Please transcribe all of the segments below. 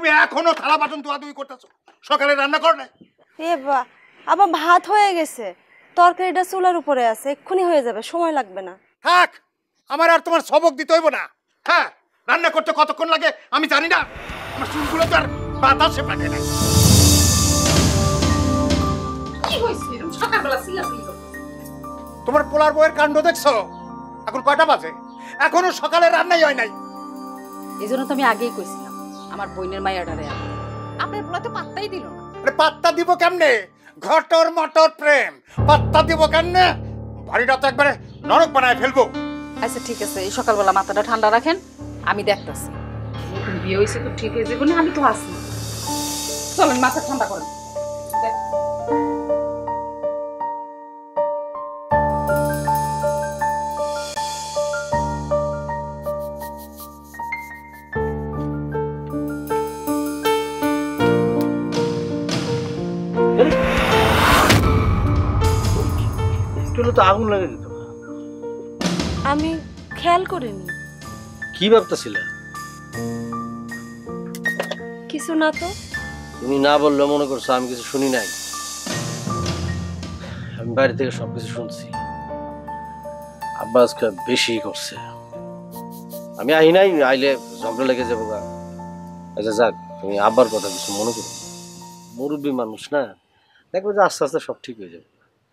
তুমি এখনো থালা বাসন ধোয়াধুয়ি করতেছো, সকালে রান্না কর না? এ বা আবার ভাত হয়ে গেছে, তরকারিটা চুলার উপরে আছে, এক্ষুনি হয়ে যাবে, সময় লাগবে না। থাক, আমার আর তোমার সবক দিতে হইব না। হ্যাঁ, রান্না করতে কতক্ষণ লাগে আমি জানি না? আমার চুলগুলো তো আর বাতাসে পাঠে না। কি হইছে সকালবেলা চিল্লাচিল্লি করতেছ? তোমার পোলার বউয়ের কাণ্ড দেখছো? এখন কয়টা বাজে? এখনো সকালে রান্নাই হয় নাই। এই জন্য তো আমি আগেই কইছিলাম আমার বোনের মাইয়াটারে আনতে। আপনার পোলা তো পাত্তাই দিল না। আরে পাত্তা দিব কেমনে? ঘটর মটর প্রেম, পাত্তা দিব কেমনে? বাড়িটা তো একবারে নরক বানায় ফেলবো। আচ্ছা ঠিক আছে, এই সকালবেলা মাথাটা ঠান্ডা রাখেন, আমি দেখতাছি। নতুন বিয়ে হয়েছে তো ঠিক হয়ে যাবে না, আমি তো আছি। চলেন মাথা ঠান্ডা করেন। তো আগুন লাগে দিত। আমি খেয়াল করিনি। কি ভাবতেছিলে? কিছু না তো। তুমি না বললে মনে করছো আমি কিছু শুনি নাই? আমি বাইরে থেকে সবকিছু শুনছি। আব্বা আজকে বেশি করছে। আমি আহি নাই, আইলে ঝগড়া লেগে যাবো গা। আচ্ছা যাক, তুমি আব্বার কথা কিছু মনে করো। মুরব্বী মানুষ না, দেখবো যে আস্তে আস্তে সব ঠিক হয়ে যাবে।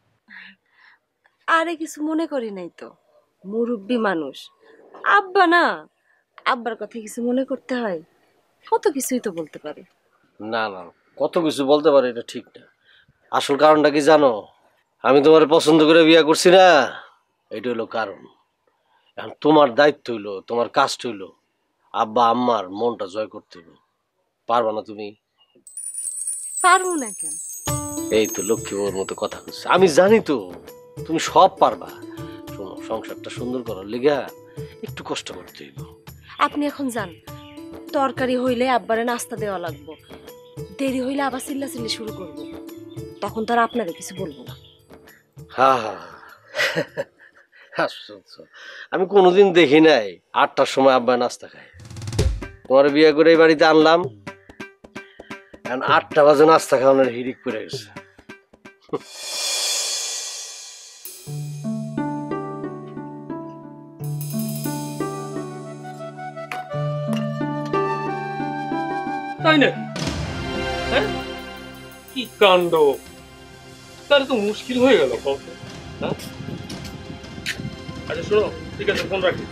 আরে কিছু মনে করি নাই তো, মুরব্বী মানুষ, আব্বা না, আব্বার কথা কিছু মনে করতে হয়? কত কিছুই তো বলতে পারে। না না, কত কিছু বলতে পারে এটা ঠিক না। আসল কারণটা কি জানো? আমি তোমার পছন্দ করে বিয়ে করছি না, এটা হলো কারণ। এখন তোমার দায়িত্ব হইলো, তোমার কাজটা হইলো আব্বা আম্মার মনটা জয় করতে হইলো। পারবা না তুমি? পারবো না কেন? এই তো লক্ষ্মী ওর মতো কথা বলছে। আমি জানি তো তুমি সব পারবা। শোনো, সংসারটা সুন্দর করার লিগা একটু কষ্ট করতে হইব। আপনি এখন যান, তরকারি হইলে আব্বারে নাস্তা দেওয়া লাগবো। দেরি হইলে আবার চিল্লাচিল্লি শুরু করব, তখন তার আপনারে কিছু বলবো না। হ্যাঁ হ্যাঁ, আশ্চর্য, আমি কোনোদিন দেখি নাই 8টার সময় আব্বা নাস্তা খায়। তোমার বিয়ে করে এই বাড়িতে আনলাম, এখন 8টা বাজে নাস্তা খাওয়ানোর হিড়িক পড়ে গেছে। তাই নাকি? হ্যাঁ, কি কাণ্ড! তাহলে তো মুশকিল হয়ে গেল। হ্যাঁ, আচ্ছা শোনো, ঠিক আছে, ফোন রাখি।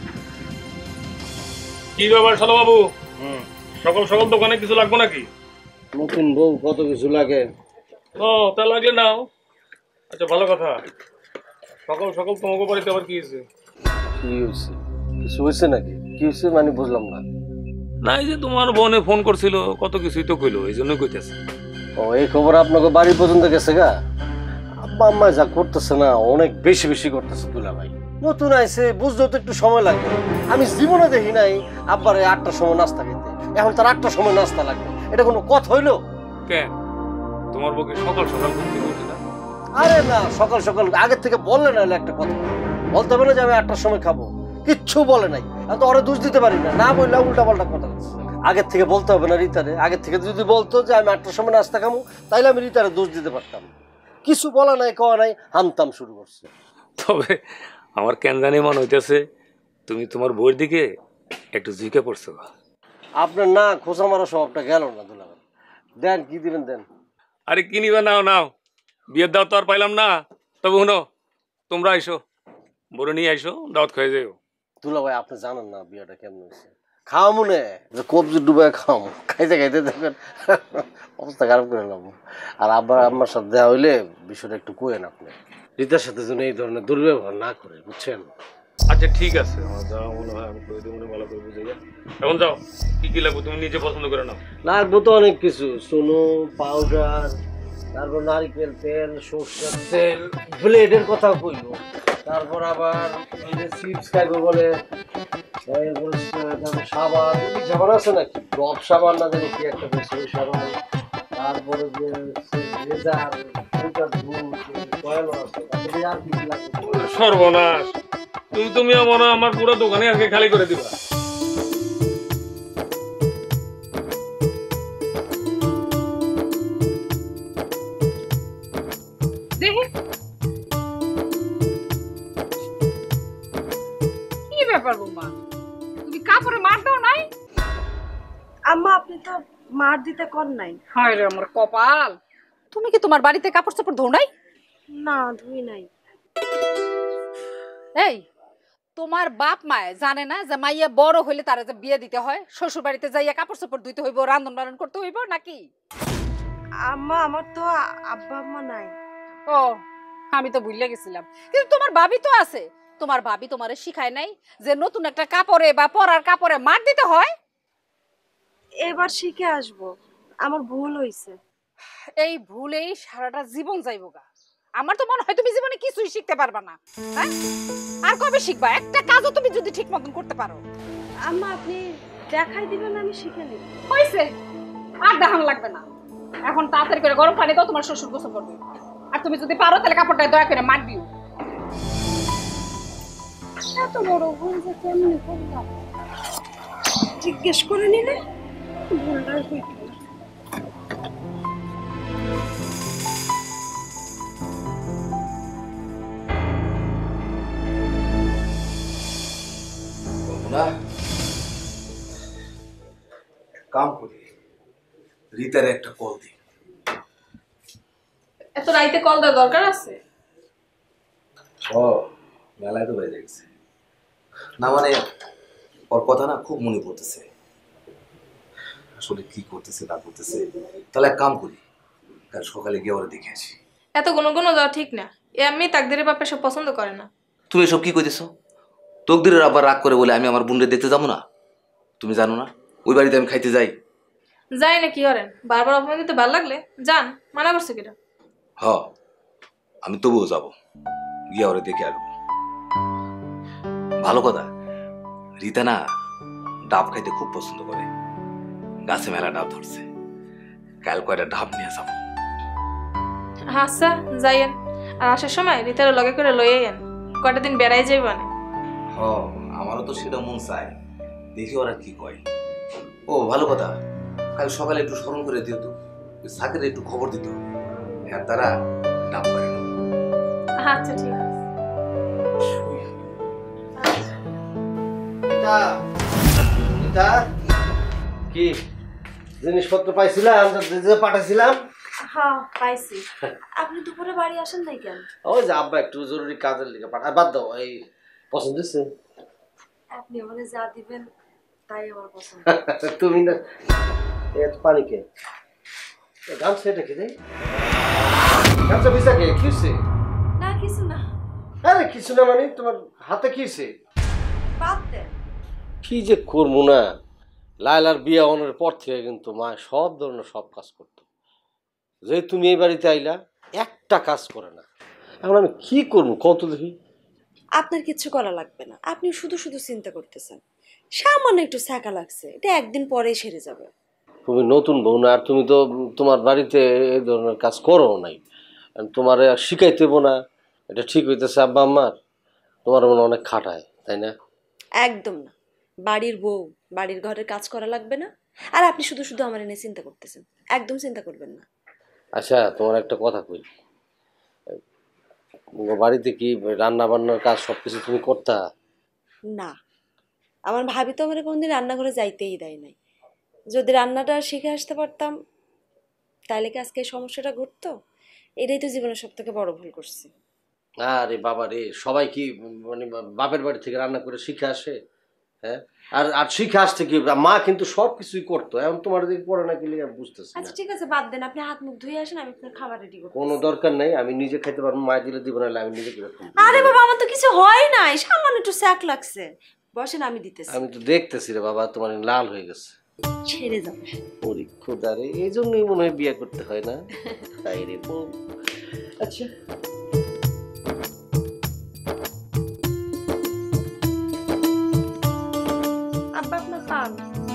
কি ব্যাপার শালো বাবু, সকাল সকাল দোকানে কিছু লাগবে নাকি? নতুন বউ কত কিছু লাগে। ও, তা লাগলে নাও। আচ্ছা ভালো কথা, সকাল সকাল তোমাকে বাড়িতে আবার কি হয়েছে? কি হয়েছে? কিছু হয়েছে নাকি? কি হয়েছে মানে বুঝলাম না। না, এই যে তোমার বোনে ফোন করছিল, কত কিছুই তো কইলো, এই জন্যই কইতেছে। ও, এই খবর আপনাকে বাড়ি পর্যন্ত গেছে গা? আব্বা আম্মা যা করতেছে না, অনেক বেশি বেশি করতেছে দুলা ভাই। নতুন আইছে, বুঝতেও তো একটু সময় লাগবে। আমি জীবনে দেখি নাই আব্বারে 8টার সময় নাস্তা খেতে, এখন তার 8টার সময় নাস্তা লাগবে। এটা কোনো কথা হইলো? কেন, তোমার বউকে সকাল সকাল ঘুম থেকে উঠে না? আরে না, সকাল সকাল আগের থেকে বললে না একটা কথা, বলতে হবে না যে আমি 8টার সময় খাবো, কিচ্ছু বলে নাই। আমি তো ওরা দোষ দিতে পারি না, না বললে উল্টা পাল্টা কথা বলছে। আগের থেকে বলতে হবে না রিতারে? আগের থেকে যদি বলতো যে আমি 8টার সময় নাস্তা খাবো, তাইলে আমি রিতারে দোষ দিতে পারতাম। কিছু বলা নাই, কওয়া নাই, হামতাম শুরু করছে। তবে আমার কেন জানি মনে হইতেছে তুমি তোমার বউয়ের দিকে একটু ঝুঁকে পড়ছো। আপনার না খোঁচা মারা স্বভাবটা গেল না দুলা ভাই। দেন, কি দিবেন দেন। আরে কি নিবে? নাও নাও, বিয়ের দাওয়াত তো আর পাইলাম না। তবে শুনো, তোমরা আইসো, বড় নিয়ে আইসো, দাওয়াত খেয়ে যাও। দুলা ভাই, আপনি জানেন না বিয়েটা কেমন হয়েছে? খাওয়া মনে কবজি ডুবাই খাওয়াম, খাইতে খাইতে দেখবেন অবস্থা খারাপ করে এলাম। আর আব্বা আম্মার সাথে দেওয়া হইলে বিষয়টা একটু কোয়েন আপনি, রিতার সাথে যেন এই ধরনের দুর্ব্যবহার না করে, বুঝছেন? আচ্ছা ঠিক আছে, আমার যা মনে হয় আমি কই মনে ভালো করে বুঝে যাই। এখন যাও, কি কি লাগবে তুমি নিজে পছন্দ করে নাও। লাগবে তো অনেক কিছু, সোনো, পাউডার, তারপর নারিকেল তেল, সরষের তেল, ব্লেডের কথা কইল, তারপর আবার এই যে চিপস খাইবে বলে সাবান, সাবান আছে নাকি, ডব সাবান না জানি কি একটা বেশি সাবান, তারপরে যে রেজার, আর কিছু লাগবে। সর্বনাশ, তুমি মনে হয় আমার পুরো দোকানে আজকে খালি করে দিবা। আম্মা আপনি তো মার দিতে কর নাই। হায় রে আমার কপাল, তুমি কি তোমার বাড়িতে কাপড় চোপড় ধো নাই? না ধুই নাই। এই তোমার বাপ মায়ে জানে না যে মাইয়া বড় হইলে তারা যে বিয়ে দিতে হয়, শ্বশুর বাড়িতে যাইয়া কাপড় চোপড় ধুইতে হইব, রান্ধন বাড়ন করতে হইব নাকি? আম্মা আমার তো আব্বা আম্মা নাই। ও আমি তো ভুলে গেছিলাম, কিন্তু তোমার ভাবি তো আছে। তোমার ভাবি তোমারে শিখায় নাই যে নতুন একটা কাপড়ে বা পরার কাপড়ে মার দিতে হয়? এবার শিখে আসবো, আমার ভুল হইছে। এই ভুলেই সারাটা জীবন যাইব গা। আমার তো মনে হয় তুমি জীবনে কিছুই শিখতে পারবা না। হ্যাঁ, আর কবে শিখবা? একটা কাজও তুমি যদি ঠিক মতন করতে পারো। আম্মা আপনি দেখাই দিবেন, আমি শিখে নিব। হইছে, আর দেখানো লাগবে না। এখন তাড়াতাড়ি করে গরম পানি দাও, তোমার শ্বশুর গোসল করবে। আর তুমি যদি পারো তাহলে কাপড়টা দয়া করে মার দিও। এত বড় ভুল যে কেমনি করলাম, জিজ্ঞেস করে নিলে ভুলটাই হইতো না। না কাম করি, রিতার একটা কল দিই। এত রাইতে কল দেওয়ার দরকার আছে? ও মেলায় তো বেজে গেছে না, মানে ওর কথা না খুব মনে পড়তেছে। আসলে কি করতেছে না করতেছে, তাহলে এক কাম করি, কাল সকালে গিয়ে ওরা দেখে আসি। এত গুনো দেওয়া ঠিক না। এ আমি তাকদিরের ব্যাপারে সব পছন্দ করে না। তুমি এসব কি কইতেছো? তকদিরের আবার রাগ করে বলে আমি আমার বোনকে দেখতে যাবো না? তুমি জানো না ওই বাড়িতে আমি খাইতে যাই? যাই না কি করেন, বারবার অপমান দিতে ভালো লাগলে যান, মানা করছে কিনা? হ, আমি তবুও যাব, গিয়ে ওরা দেখে আসবো। ভালো কথা, রিতা না ডাব খাইতে খুব পছন্দ করে। গাছে মেলা ডাব ধরছে, কাল কয়টা ডাব নিয়ে যাবো। আচ্ছা যাইয়েন, আর আসার সময় রিতার লগে করে লইয়েন, কয়টা দিন বেড়াই যাইবানে। হ, আমারও তো সেটা মন চায়, দেখি ওরা কি কয়। ও ভালো কথা, কাল সকালে একটু স্মরণ করে দিও তো, সাকের একটু খবর দিত, হ্যাঁ তারা ডাব করে না। আচ্ছা ঠিক আছে। কি জিনিসপত্র পাইছিলাম, পাঠাইছিলাম? হ্যাঁ পাইছি। আপনি দুপুরে বাড়ি আসেন নাই কেন? ওই যে আব্বা একটু জরুরি কাজের লিগে পাঠায়। বাদ দাও, এই পছন্দ হয়েছে? আপনি আমাকে যা দিবেন তাই আমার পছন্দ। তুমি না এত পানি কে গামছা, এটা কি রে? গামছা ভিজা কে? কি হয়েছে? না কিছু না। আরে কিছু না মানে তোমার হাতে কি হয়েছে? বাদ দেন। কি যে করবো না, লায়লার বিয়ে হওয়ার পর থেকে কিন্তু মা সব ধরনের সব কাজ করতো। যে তুমি এই বাড়িতে আইলা একটা কাজ করে না, এখন আমি কি করবো কত দেখি? আপনার কিচ্ছু করা লাগবে না, আপনি শুধু শুধু চিন্তা করতেছেন। সামান্য একটু ছ্যাঁকা লাগছে, এটা একদিন পরেই সেরে যাবে। তুমি নতুন বউ না, আর তুমি তো তোমার বাড়িতে এই ধরনের কাজ করো নাই, তোমার শিখাইতে না। এটা ঠিক হইতেছে আব্বা আম্মার? তোমার মনে অনেক খাটায়, তাই না? একদম না, বাড়ির বউ বাড়ির ঘরের কাজ করা লাগবে না। আর আপনি শুধু শুধু আমার এনে চিন্তা করতেছেন, একদম চিন্তা করবেন না। আচ্ছা তোমার একটা কথা কই, বাড়িতে কি রান্না বান্নার কাজ সবকিছু তুমি করতা? না, আমার ভাবি তো আমার কোনদিন রান্নাঘরে যাইতেই দেয় নাই। যদি রান্নাটা শিখে আসতে পারতাম তাহলে কি আজকে এই সমস্যাটা ঘটতো? এটাই তো জীবনের সব থেকে বড় ভুল করছি। আরে বাবা রে, সবাই কি মানে বাপের বাড়ি থেকে রান্না করে শিখে আসে? হ্যাঁ, আর আর শিখে আসতে কি, মা কিন্তু সব কিছুই করতো। এখন তোমার দিকে পড়ে না, কি আমি বুঝতেছি না। আচ্ছা ঠিক আছে বাদ দেন, আপনি হাত মুখ ধুয়ে আসেন, আমি আপনার খাবার রেডি করব। কোনো দরকার নাই, আমি নিজে খাইতে পারবো, মা দিলে দিব না, আমি নিজে করে খাবো। আরে বাবা আমার তো কিছু হয় নাই, সামান্য একটু স্যাক লাগছে। বসেন আমি দিতেছি। আমি তো দেখতেছি রে বাবা, তোমার লাল হয়ে গেছে। ছেড়ে যাবে। ওরে খোদা রে, এই জন্যই মনে হয় বিয়ে করতে হয় না, তাই রে বউ। আচ্ছা আব্বা আপনার পান।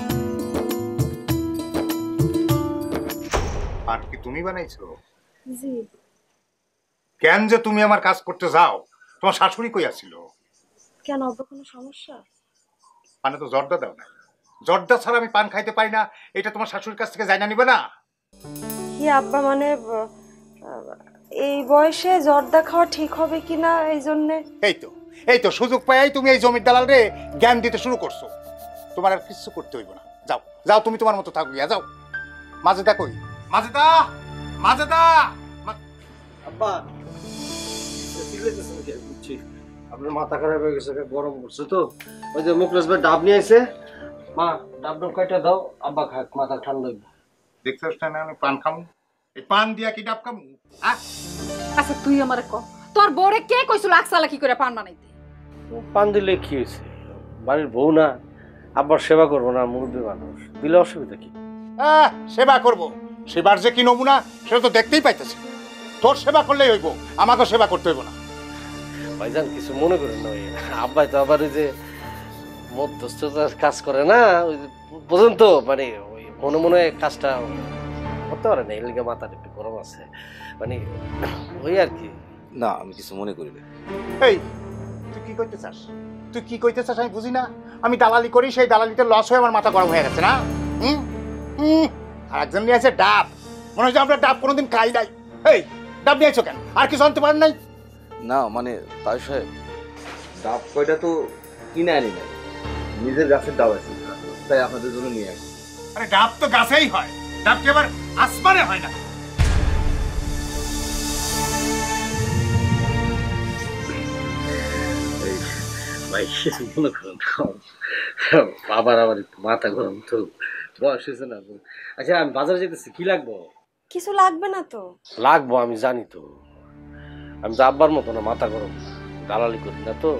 পান কি তুমি বানাইছো? জি। কেন যে তুমি আমার কাজ করতে যাও? তোমার শাশুড়ি কই আসছিল? কেন আব্বা কোনো সমস্যা? পানে তো জর্দা দাও না। জর্দা ছাড়া আমি পান খাইতে পারি না, এটা তোমার শাশুড়ির কাছ থেকে জানা নিবে না? কি আব্বা মানে এই বয়সে জর্দা খাওয়া ঠিক হবে কিনা এই জন্যে? এই তো সুযোগ পাই তুমি এই জমির দালাল রে জ্ঞান দিতে শুরু করছো। তোমার আর কিছু করতে হইব না, যাও যাও, তুমি তোমার মতো থাকো গিয়া, যাও। মাজেদা কই? মাজেদা, মাজেদা। আব্বা বুঝছি আপনার মাথা খারাপ হয়ে গেছে, গরম করছে তো। ওই যে মুখলেস ভাই ডাব নিয়ে আইছে, মা ডাব কয়টা দাও, আব্বা খাক, মাথা ঠান্ডা হইব। দেখছস না আমি পান খামু? এই পান দিয়া কি ডাব খামু? আচ্ছা তুই আমারে ক, তোর বউরে কে কইছিল আকসালা কি করে পান বানাইতে? পান দিলে কি হয়েছে, বাড়ির বউ না, আব্বার সেবা করবো না, মুরব্বী মানুষ, দিলে অসুবিধা কি? সেবা করব, সেবার যে কি নমুনা সেটা তো দেখতেই পাইতেছি। তোর সেবা করলেই হইব, আমাকে সেবা করতে হইব না। ভাইজান কিছু মনে করেন না, ওই আব্বাই তো আবার ওই যে মধ্যস্থতার কাজ করে না, ওই যে বোঝেন তো, মানে ওই মনে মনে কাজটা করতে পারে না, এই লিগে মাথার একটু গরম আছে, মানে ওই আর কি। না আমি কিছু মনে করি না। এই তুই কি কইতে চাস? তুই কি কইতে চাস আমি বুঝি না। আমি দালালি করি, সেই দালালিতে লস হয়ে আমার মাথা গরম হয়ে গেছে না। আর একজন নিয়ে আছে ডাব, মনে হচ্ছে আমরা ডাব কোনোদিন খাই নাই। এই ডাব নিয়েছো কেন? আর কিছু আনতে পারেন নাই? না মানে তাই সাহেব, ডাব কয়টা তো কিনে আনি নাই, নিজের গাছের ডাব আছে, তাই আপনাদের জন্য নিয়ে আসি। আরে ডাব তো গাছেই হয়, ডাব কি আবার আসমানে হয় না? ভাই মনে করেন বাবার আবার একটু মাথা গরম তো, বয়স হয়েছে না। আচ্ছা আমি বাজারে যেতেছি, কি লাগবো? কিছু লাগবে না তো। লাগবো আমি জানি তো, আমি তো আব্বার মতো না, মাথা গরম, দালালি করি না তো,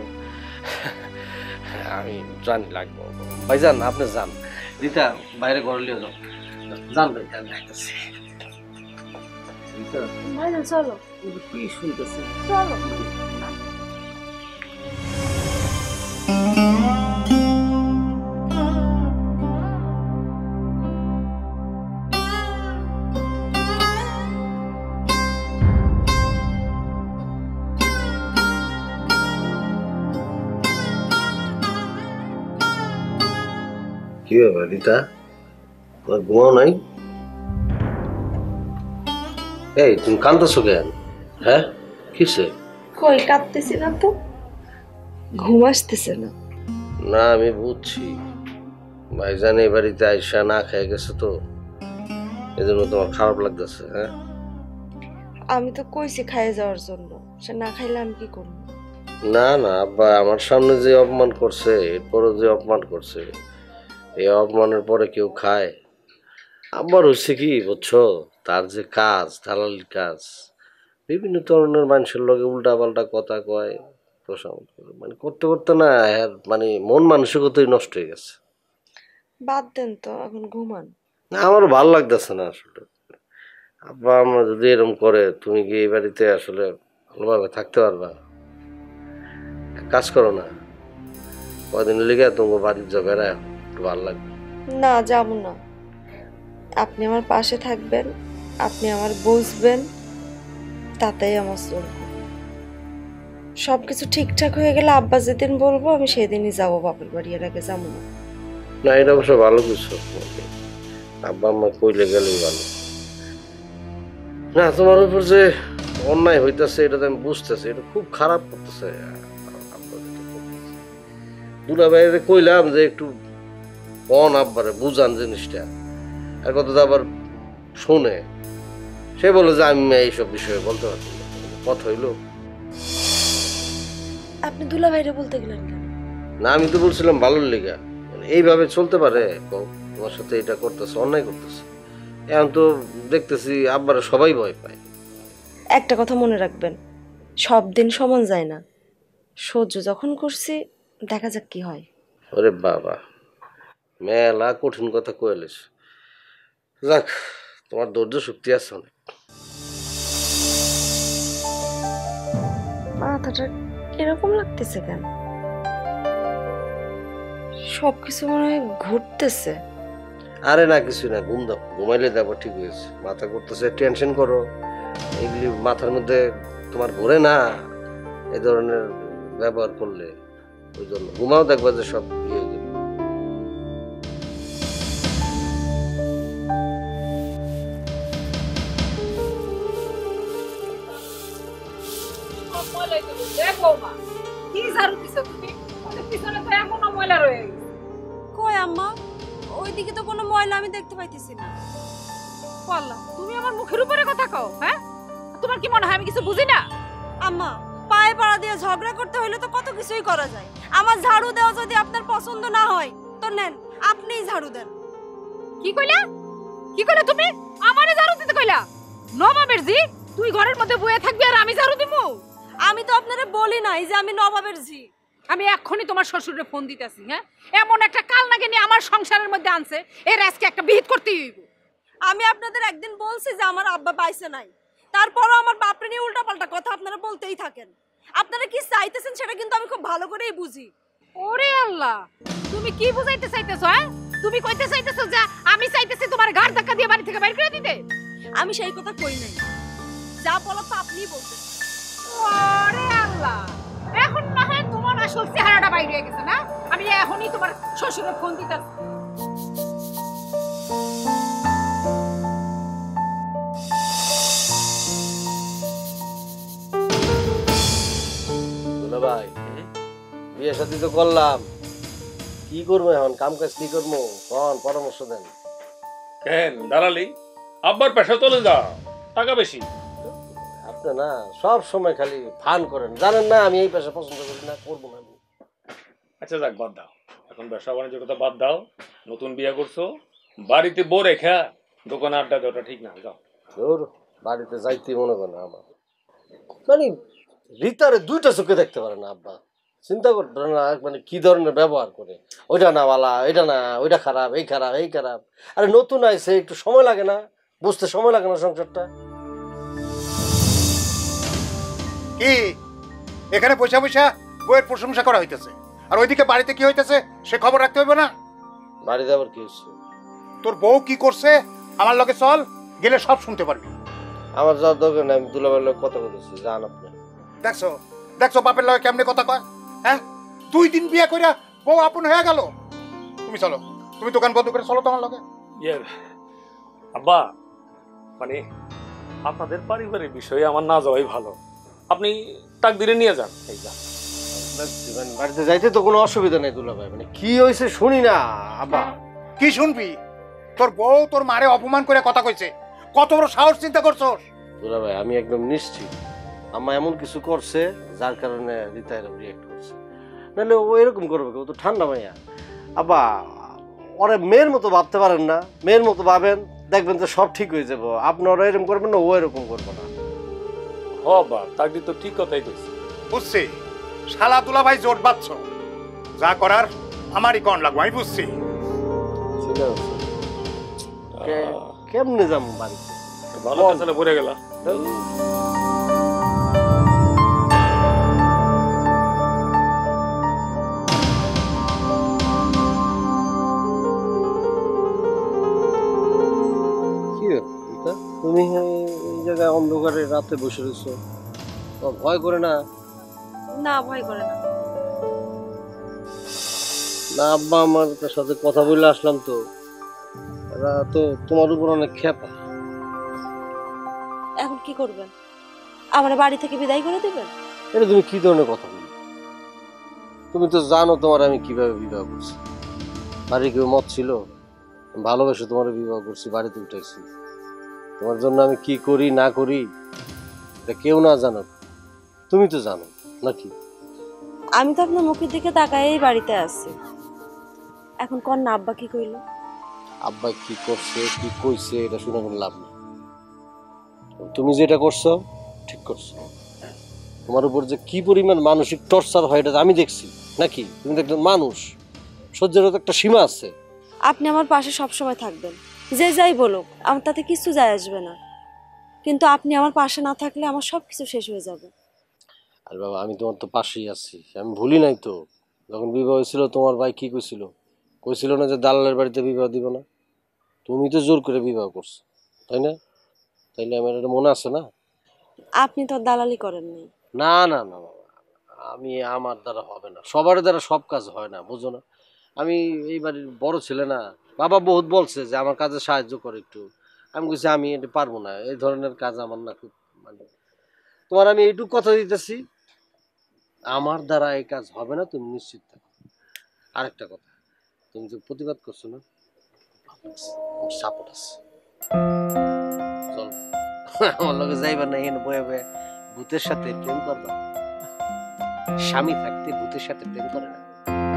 আমি জানি লাগবো। ভাইজান আপনি যান, রিতা বাইরে ঘরে লিয়ে যাও, যান ভাই, আমি আসতেছি। ভাইজান চলো। কি শুনতেছি? চলো। কি ব্যাপার রিতা, তোমার ঘুমাও নাই? এই তুমি কাঁদতেছো কেন? হ্যাঁ কিসে? কই কাঁদতেছি না তো, ঘুম আসতেছে না। না আমি বুঝছি, ভাইজান এই বাড়িতে আইসা না খেয়ে গেছে তো, এজন্য তোমার খারাপ লাগতেছে। হ্যাঁ আমি তো কইছি খাইয়ে যাওয়ার জন্য, সে না খাইলে আমি কি করবো? না না আব্বা আমার সামনে যে অপমান করছে, এরপরও যে অপমান করছে, এই অপমানের পরে কেউ খায়? আব্বার হচ্ছে কি বুঝছো, তার যে কাজ, দালালির কাজ, বিভিন্ন ধরনের মানুষের লগে উল্টা পাল্টা কথা কয়, প্রশংসা করে, মানে করতে করতে না মানে মন মানসিকতাই নষ্ট হয়ে গেছে। বাদ দেন তো, এখন ঘুমান। না আমার ভালো লাগতেছে না আসলে। আব্বা আমরা যদি এরকম করে, তুমি কি এই বাড়িতে আসলে ভালোভাবে থাকতে পারবা? কাজ করো না, কদিন লেগে তোমার বাড়ির যা বেড়ায়, একটু ভালো লাগবে। না যাবো না, আপনি আমার পাশে থাকবেন, আপনি আমার বুঝবেন, তাতেই আমার চলবে। সবকিছু ঠিকঠাক হয়ে গেলে আব্বা যেদিন বলবো আমি সেদিনই যাবো বাপের বাড়ি, এর আগে যাবো না। না এটা অবশ্য ভালো কিছু, আব্বা আম্মা কইলে গেলেই ভালো। না তোমার উপর যে অন্যায় হইতেছে এটা তো আমি বুঝতেছি, এটা খুব খারাপ করতেছে। দুলা বাইরে কইলাম যে একটু কন আব্বারে বুঝান জিনিসটা, আর কথা তো আবার শোনে, সে বলে যে আমি এইসব বিষয়ে বলতে পারছি না। কথা হইলো আপনি দুলা ভাইরে বলতে গেলেন কেন? না আমি তো বলছিলাম ভালোর লেগা, এইভাবে চলতে পারে? তোমার সাথে এটা করতেছে, অন্যায় করতেছে। এখন তো দেখতেছি আব্বারা সবাই ভয় পায়। একটা কথা মনে রাখবেন, সব দিন সমান যায় না, সহ্য যখন করছি দেখা যাক কি হয়। ওরে বাবা, মেলা কঠিন কথা কইলিস। যাক তোমার ধৈর্য শক্তি আছে অনেক। মাথাটা এরকম লাগতেছে কেন? সবকিছু মনে হয় ঘুরতেছে। আরে না কিছু না, ঘুম দাও, ঘুমাইলে দেখো ঠিক হয়েছে। মাথা করতেছে, টেনশন করো, এগুলি মাথার মধ্যে তোমার ঘুরে না, এই ধরনের ব্যবহার করলে। ওই জন্য ঘুমাও, দেখবা যে সব ইয়ে হয়ে যাবে। কি ঝাড়ু দিছো তুমি? পিছনে তো এখনো ময়লা রয়ে গেছে। কই আম্মা, ওই এইদিকে তো কোনো ময়লা আমি দেখতে পাইতেছি না। আল্লাহ, তুমি আমার মুখের উপরে কথা কও, হ্যাঁ? তোমার কি মনে হয় আমি কিছু বুঝি না? আম্মা, পায়ে পাড়া দিয়ে ঝগড়া করতে হইলে তো কত কিছুই করা যায়। আমার ঝাড়ু দেওয়া যদি আপনার পছন্দ না হয় তো নেন, আপনিই ঝাড়ু দেন। কি কইলা? কি কইলা তুমি? আমারে ঝাড়ু দিতে কইলা? নবাবের জি, তুই ঘরের মধ্যে বসে থাকবি আর আমি ঝাড়ু দিমু? আমি তো আপনারে বলি নাই যে আমি নবাবের ঝি। আমি এক্ষুনি তোমার শ্বশুরের ফোন দিতেছি, হ্যাঁ? এমন একটা কাল নাকি নিয়ে আমার সংসারের মধ্যে আনছে, এর আজকে একটা বিহিত করতেই হইব। আমি আপনাদের একদিন বলছি যে আমার আব্বা পাইছে নাই, তারপরও আমার বাপরে নিয়ে উল্টাপাল্টা কথা আপনারা বলতেই থাকেন। আপনারা কি চাইতেছেন সেটা কিন্তু আমি খুব ভালো করেই বুঝি। ওরে আল্লাহ, তুমি কি বুঝাইতে চাইতেছো? হ্যাঁ, তুমি কইতে চাইতেছো যে আমি চাইতেছি তোমার ঘাড় ধাক্কা দিয়ে বাড়ি থেকে বের করে দিতে? আমি সেই কথা কই নাই, যা বলো তো আপনিই বলতেছেন। ওরে আল্লাহ, এখন না হয় তোমার আসল চেহারাটা বাইরে হয়ে গেছে না? আমি এখনই তোমার শ্বশুরের ফোন দিতেছি। দুলা ভাই, বিয়ে শাদী তো করলাম, কি করবো এখন? কাম কাজ কি করবো? কোন পরামর্শ দেন। কেন দালালি? আব্বার পেশা চলে যাও, টাকা বেশি। আপনি না সব সময় খালি ফান করেন, জানেন না আমি এই পেশা পছন্দ করি না, করবো না আমি। আচ্ছা যাক, বাদ দাও এখন, ব্যবসা বাণিজ্যের কথা বাদ দাও। নতুন বিয়ে করছো, বাড়িতে বউ রেখা দোকানে আড্ডা দেওয়াটা ঠিক না। যাও। ধুর, বাড়িতে যাইতে মনে করে না আমার, মানে রিতারে দুইটা চোখে দেখতে পারে না আব্বা। চিন্তা করতে না, মানে কি ধরনের ব্যবহার করে, ওইটা না বালা, এটা না, ওইটা খারাপ, এই খারাপ, এই খারাপ। আরে নতুন আইছে, একটু সময় লাগে না বুঝতে? সময় লাগে না সংসারটা? কি এখানে পয়সা পয়সা বইয়ের প্রশংসা করা হইতেছে, আর ওইদিকে বাড়িতে কি হইতেছে সে খবর রাখতে হইবে না? বাড়িতে আবার কি হচ্ছে? তোর বউ কি করছে আমার লগে চল, গেলে সব শুনতে পারবি। আমার যাওয়ার দরকার নেই, আমি দুলাভাইয়ের লগে কথা বলতেছি, জান আপনি। দেখছো দেখছো বাপের লগে কেমনে কথা কয়, হ্যাঁ? 2 দিন বিয়ে কইরা বউ আপন হয়ে গেল। তুমি চলো, তুমি দোকান বন্ধ করে চলো তোমার লগে। ইয়ে আব্বা, মানে আপনাদের পারিবারিক বিষয়ে আমার না যাওয়াই ভালো। আপনি তাকদিরে নিয়ে যান, এই যান। মানে বাড়িতে যাইতে তো কোনো অসুবিধা নেই দুলাভাই, মানে কি হয়েছে শুনি না আব্বা। কি শুনবি? তোর বউ তোর মারে অপমান করে কথা কইছে, কত বড় সাহস চিন্তা করছস? দুলাভাই আমি একদম নিশ্চিত আম্মা এমন কিছু করছে যার কারণে রিতা এরকম রিয়েক্ট করছে, নাহলে ও এরকম করবে? ও তো ঠান্ডা মাইয়া। আব্বা, ওরে মেয়ের মতো ভাবতে পারেন না? মেয়ের মতো ভাবেন, দেখবেন যে সব ঠিক হয়ে যাবো। আপনি ওরা এরকম করবেন না, ও এরকম করবো না। হ বা, তাকদির তো ঠিক কথাই কইছে। বুঝছি, শালা দুলা ভাই জোট বাঁধছ, যা করার আমারই কন লাগবো, আমি বুঝছি। ঠিক আছে, কেমনে যাবো বাড়িতে? ভালো পেছালে পড়ে গেলা। কি রিতা, তুমি এই জায়গায় অন্ধকারে রাতে বসে রয়েছো, ভয় করে না? না, ভয় করে না। না আব্বা, আমার সাথে কথা বলে আসলাম তো, এরা তো তোমার উপর অনেক খেপা। এখন কি করবেন? আমার বাড়ি থেকে বিদায় করে দিবেন? এটা তুমি কি ধরনের কথা বলো? তুমি তো জানো তোমার আমি কিভাবে বিবাহ করছি। বাড়ি কেউ মত ছিল, ভালোবেসে তোমার বিবাহ করছি, বাড়িতে উঠেছি। তোমার জন্য আমি কি করি না করি এটা কেউ না জানো, তুমি তো জানো নাকি? আমি তো আপনার মুখের দিকে তাকাই বাড়িতে আছি। এখন কোন না আব্বা কি কইলো? আব্বা কি করছে কি কইছে এটা শুনে কোনো লাভ নেই। তুমি যেটা করছো ঠিক করছো। তোমার উপর যে কি পরিমাণ মানসিক টর্চার হয় এটা আমি দেখছি নাকি? তুমি তো একজন মানুষ, সহ্যেরও তো একটা সীমা আছে। আপনি আমার পাশে সব সময় থাকবেন, যে যাই বলুক আমার তাতে কিছু যায় আসবে না, কিন্তু আপনি আমার পাশে না থাকলে আমার সব কিছু শেষ হয়ে যাবে। আর বাবা, আমি তোমার তো পাশেই আছি, আমি ভুলি নাই তো। যখন বিবাহ হয়েছিল তোমার ভাই কি কইছিল? কইছিল না যে দালালের বাড়িতে বিবাহ দিব না? তুমি তো জোর করে বিবাহ করছো, তাই না? তাইলে আমার এটা মনে আছে না? আপনি তো আর দালালি করেননি। না না না বাবা, আমি আমার দ্বারা হবে না, সবার দ্বারা সব কাজ হয় না, বুঝো না? আমি এই বাড়ির বড় ছেলে না, বাবা বহুত বলছে যে আমার কাজে সাহায্য করে একটু। আমি বলছি আমি এটা পারবো না, এই ধরনের কাজ আমার না খুব, মানে তোমার আমি এইটুকু কথা দিতেছি, আমার দ্বারা এই কাজ হবে না, তুমি নিশ্চিত থাকো। আরেকটা কথা, তুমি যে প্রতিবাদ করছো না, সাপোর্ট আছে চল আমার লগে যাইবা না এখানে বয়ে বয়ে ভূতের সাথে প্রেম করবা স্বামী থাকতে ভূতের সাথে প্রেম করে না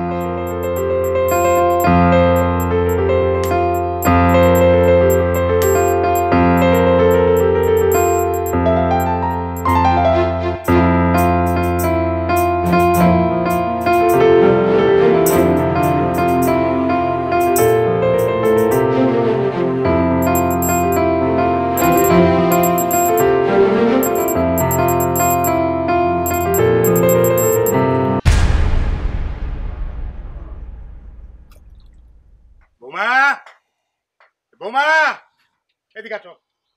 বোমা বোমা এদিকে আছো।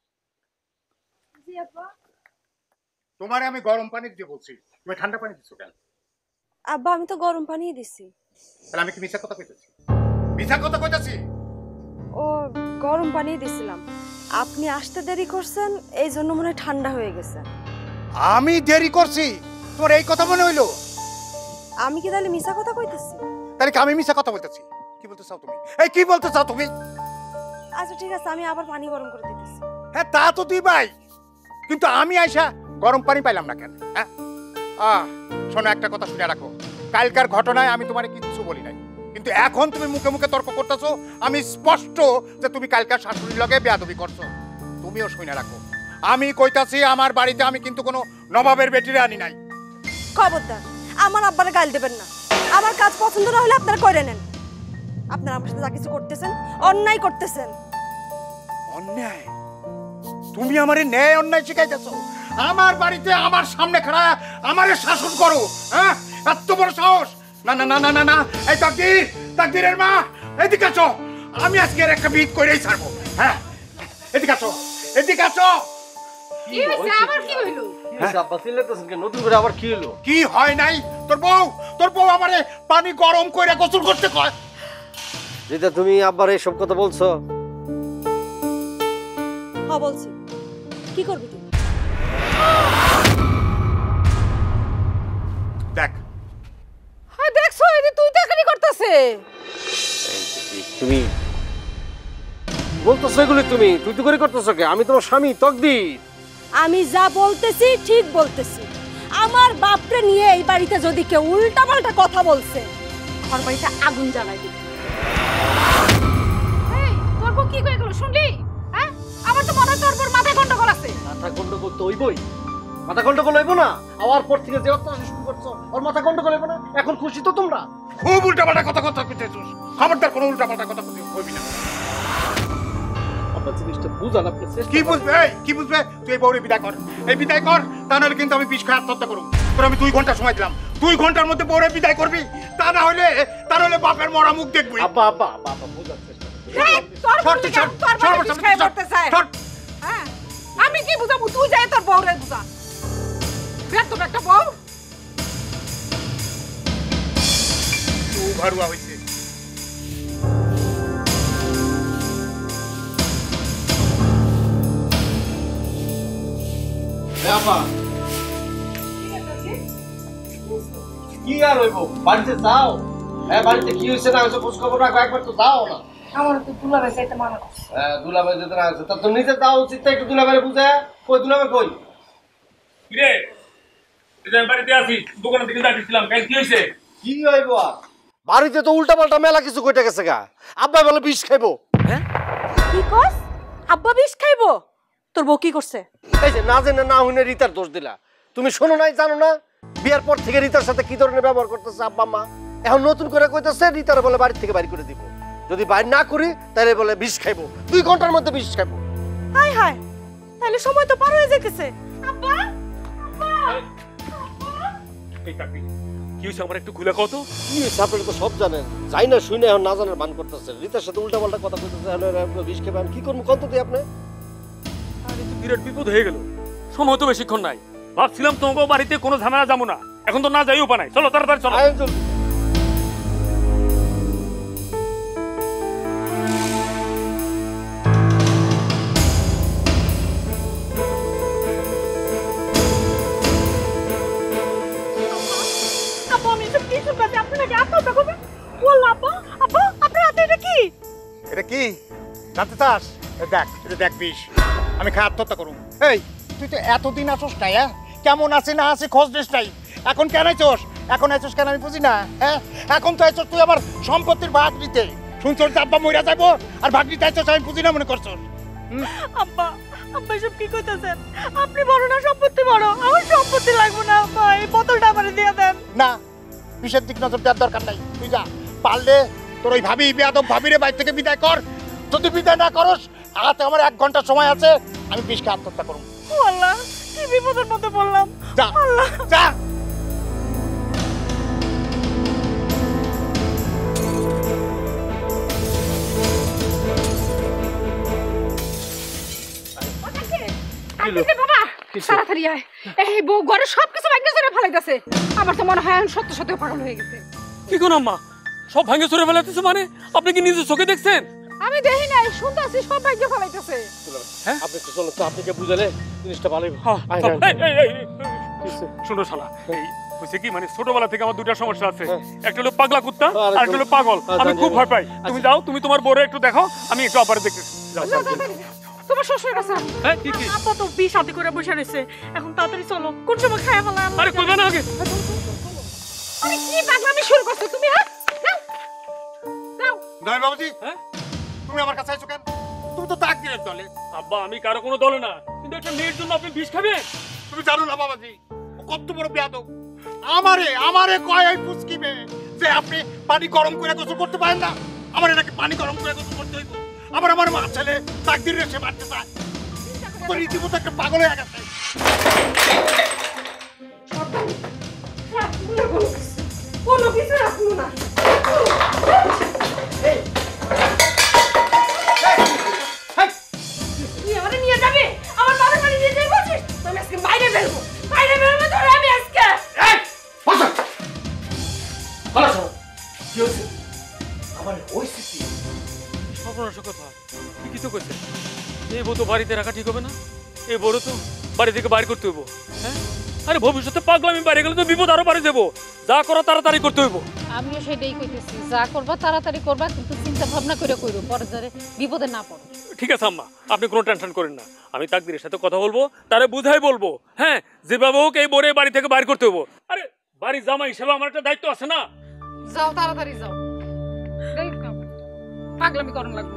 তোমারে আমি গরম পানি দিতে বলছি, তুমি ঠান্ডা পানি দিচ্ছ কেন? আব্বা আমি তো গরম পানি দিছি। তাহলে আমি কি মিথ্যা কথা কইতেছি? মিথ্যা কথা কইতেছি? ও গরম পানি দিছিলাম, আপনি আসতে দেরি করছেন এই জন্য মনে হয় ঠান্ডা হয়ে গেছে। আমি দেরি করছি তোমার এই কথা মনে হইলো? আমি কি তাহলে মিছা কথা কইতেছি? তাহলে কি আমি মিথ্যা কথা বলতেছি? কি বলতে চাও তুমি? এই কি বলতে চাও তুমি? আচ্ছা ঠিক আছে, আমি আবার পানি গরম করে দিতেছি। হ্যাঁ তা তো তুই ভাই, কিন্তু আমি আইসা গরম পানি পাইলাম না কেন? হ্যাঁ শোনো, একটা কথা শুনে রাখো, কালকার ঘটনায় আমি তোমারে কিচ্ছু বলি নাই, কিন্তু এখন তুমি মুখে মুখে তর্ক করতেছো। আমি স্পষ্ট যে তুমি কালকার শাশুড়ির লগে বেয়াদবি করছো। তুমিও শুনে রাখো, আমি কইতাছি আমার বাড়িতে আমি কিন্তু কোনো নবাবের বেটিরে আনি নাই। খবরদার আমার আব্বারে গাল দেবেন না। আমার কাজ পছন্দ না হলে আপনারা করে নেন। আপনারা আমার সাথে যা কিছু করতেছেন অন্যায় করতেছেন। অন্যায়? তুমি আমারে ন্যায় অন্যায় শিখাইতেছো? আমার বাড়িতে আমার সামনে খাড়া আমারে শাসন করো? হ্যাঁ, এত বড় সাহস? না না না না না না, এই তাকদীরের মা এদিকে আসো, আমি আজকে একটা বিট করেই ছাড়বো। হ্যাঁ এদিকে আসো, এদিকে আসো। কি হইছে? আবার কি হইলো? আব্বা চিল্লাইতেছেন কেন? নতুন করে আবার কি হলো? কি হয় নাই? তোর বউ আমারে পানি গরম করে গোসল করতে কয়। যেটা তুমি আব্বার এইসব কথা বলছো? হ্যাঁ বলছি। কি করবি তুই? দেখ হ্যাঁ দেখছো, এই যে তুই তাকানি করতেছে। তুমি বলতেছো এগুলি? তুই তো করে করতেছো কে? আমি তোমার স্বামী তকদির। আমি যা বলতেছি ঠিক বলতেছি। আমার বাপরে নিয়ে এই বাড়িতে যদি কেউ উল্টা পাল্টা কথা বলছে, ঘর বাড়িতে আগুন জ্বালাই দিবে। এই তোর বউ কি কই গেল শুনলি? হ্যাঁ আমার তো মনে হয় তোর বউর মাথায় গন্ডগোল আছে। মাথা গন্ডগোল তো হইবই। মাথা গন্ডগোল হইব না? আওয়ার পর থেকে যে অত্যাচার শুরু করছো, ওর মাথা গন্ডগোল হইব না? এখন খুশি তো তোমরা? খুব উল্টাপাল্টা কথা কইতেছিস। খবরদার কোনো উল্টাপাল্টা কথা কইবি না। আপনার জিনিসটা বুঝান, আপনি কি বুঝবে? কি বুঝবে? তুই এই বউরে বিদায় কর, এই বিদায় কর, তা নাহলে কিন্তু আমি বিষ খায় আত্মহত্যা করব। তোর আমি 2 ঘন্টা সময় দিলাম, 2 ঘন্টার মধ্যে বউরে বিদায় করবি, তা না হলে বাপের মরা মুখ দেখবি। আব্বা আব্বা আব্বা বুঝার চেষ্টা করো। এই তোর বউ কি তোর বউ বিষ খাই মরতে চায়? হ্যাঁ আমি কি বুঝাবো? তুই যাই তোর বউরে বুঝা। বের তো একটা বউ তুই ভারুয়া হইছে। কি আর হইব? বাড়িতে যাও। হ্যাঁ বাড়িতে কি হয়েছে না হয়েছে খোঁজ খবর রাখো, একবার তো যাও না। আমার তো দুলাভাই যাইতে মানা করছে। হ্যাঁ দুলাভাই যেতে না আছে, তা তো নিজে যাওয়া উচিত। একটু দুলাভাই বুঝে কই দুলাভাই কই? কিরে এই বাড়িতে আছি, দোকান থেকে যাচ্ছিলাম, কাল কি হইছে? কি হইব? বাড়িতে তো উল্টা পাল্টা মেলা কিছু কইটা গেছে গা। আব্বা বলে বিষ খাইবো। হ্যাঁ কি কস? আব্বা বিষ খাইবো? তোর বউ কি করছে? এই যে না জেনে না হইনে রিতার দোষ দিলা। তুমি শোনো নাই, জানো না বিয়ার পর থেকে রিতার সাথে কি ধরনের ব্যবহার করতেছে আব্বা মা? এখন নতুন করে কইতেছে রিতার বলে বাড়ি থেকে বাইর করে দিব। যদি বাইর না করি তাহলে বলে বিষ খাইবো, 2 ঘন্টার মধ্যে বিষ খাইবো। হায় হায়, তাহলে সময় তো পার হয়ে যাইতেছে। আব্বা এই কাকি কি হইছে আমার একটু খুলে কও তো। কি হইছে আপনারা তো সব জানেন, যাই না শুনে এখন না জানার ভান করতেছে। রিতার সাথে উল্টা পাল্টা কথা কইতেছে, এখন বিষ খাইবেন। কি করবো কত দিই আপনি? আরে তো বিরাট বিপদ হয়ে গেল, সময় তো বেশিক্ষণ নাই। ভাবছিলাম তোমাকে বাড়িতে কোনো ঝামেলা যাবো না, এখন তো না যাই উপায় নাই। চলো তাড়াতাড়ি চলো। আইন চলবে। এটা কি জানতে চাস? দেখ এটা দেখ বিষ, আমি খাই আত্মহত্যা করুম। এই তুই তো এতদিন আসোস নাই, হ্যাঁ কেমন আছে না আছে খোঁজ নিস নাই, এখন কেন আইছস? এখন আইছস কেন আমি বুঝি না, হ্যাঁ এখন তো আইছস তুই আমার সম্পত্তির ভাগ নিতে। শুনছস যে আব্বা মইরা যাবো আর ভাগ নিতে আইছস, আমি বুঝি না মনে করছস? আব্বা আব্বা সব কি কইতাছেন? আপনি বড় না সম্পত্তি বড়, আমার সম্পত্তি লাগবে না আব্বা, এই বোতলটা আমারে দিয়ে দেন। না, বিষের দিক নজর দেওয়ার দরকার নাই, তুই যা। পারলে তোর ওই ভাবি বেয়াদব ভাবিরে বাড়ি থেকে বিদায় কর। যদি বিদায় না করস, হাতে আমার 1 ঘন্টা সময় আছে, আমি বিষ খেয়ে আত্মহত্যা করুম। ও আল্লাহ, কি বিপদের মধ্যে পড়লাম। যা আল্লাহ যা। বাবা তাড়াতাড়ি আয়, এই বউ ঘরে সবকিছু ভাঙে চুরে ফেলাইতেছে। আমার তো মনে হয় আমি সত্য সত্য পাগল হয়ে গেছে। কি কোন আম্মা, সব ভাঙে চুরে ফেলাতেছে মানে? আপনি কি নিজের চোখে দেখছেন? আমি দেখি নাই, শুনতেছি সব ভাঙে ফেলাইতেছে। হ্যাঁ আপনি একটু চলো তো, আপনি কে বুঝালে জিনিসটা ভালোই। শুনো শালা, এই হইছে কি মানে ছোটবেলা থেকে আমার দুইটা সমস্যা আছে, একটা হলো পাগলা কুত্তা আর একটা হলো পাগল। আমি খুব ভয় পাই। তুমি যাও, তুমি তোমার বউরে একটু দেখো, আমি একটু আবার দেখতে যাও। তোমার শ্বশুর কাছে হ্যাঁ কি কি? আব্বা তো বিষ হাতে করে বসে রয়েছে, এখন তাড়াতাড়ি চলো, কোন সময় খায় ফেলা। আরে কইবা না আগে? আরে কি পাগলামি শুরু করছো তুমি? হ্যাঁ যাও নয় বাবুজি, হ্যাঁ তুমি আমার কাছে আইছো কেন? তুমি তো তাকদীরের দলে। আব্বা আমি কারো কোনো দলে না, কিন্তু একটা মেয়ের জন্য আপনি বিষ খাবেন? তুমি জানো না বাবাজি, ও কত বড় বেয়াদব। আমারে কয় এই পুচকি মেয়ে যে আপনি পানি গরম করে গোসল করতে পারেন না, আমারে নাকি পানি গরম করে গোসল করতে হইব। আবার আমার মা ছেলে তাকদীরের সে মারতে চায়। তো রীতিমতো একটা পাগল হয়ে গেছে। কোনো কিছু রাখবো না। তুই আমারে নিয়ে যাবি, আমার বাবার বাড়ি নিয়ে যাই বলছিস? আমি আজকে বাইরে বেরবো ধরে আমি আজকে। কি হয়েছে? আমার হয়েছে কি? সর্বনাশক কথা, কি তো কইছে? এই বউ তো বাড়িতে রাখা ঠিক হবে না, এই বড় তো বাড়ি থেকে বাইরে করতে হইব। হ্যাঁ আরে ভবিষ্যতে পাগলামি বাইরে গেলে তো বিপদ আরো বাড়ি যাবো। যা করো তাড়াতাড়ি করতে হইব। আমিও সেটাই কইতেছি, যা করবা তাড়াতাড়ি করবা, কিন্তু চিন্তা ভাবনা করে কইরো, পরে যারে বিপদে না পড়ো। ঠিক আছে আম্মা, আপনি কোনো টেনশন করেন না, আমি তাকদীরের সাথে কথা বলবো, তারে বুঝাই বলবো। হ্যাঁ যেভাবে হোক এই বরে বাড়ি থেকে বাইরে করতে হইব। আরে বাড়ির জামাই হিসেবে আমার একটা দায়িত্ব আছে না? যাও তাড়াতাড়ি যাও, পাগলামি করন লাগবে।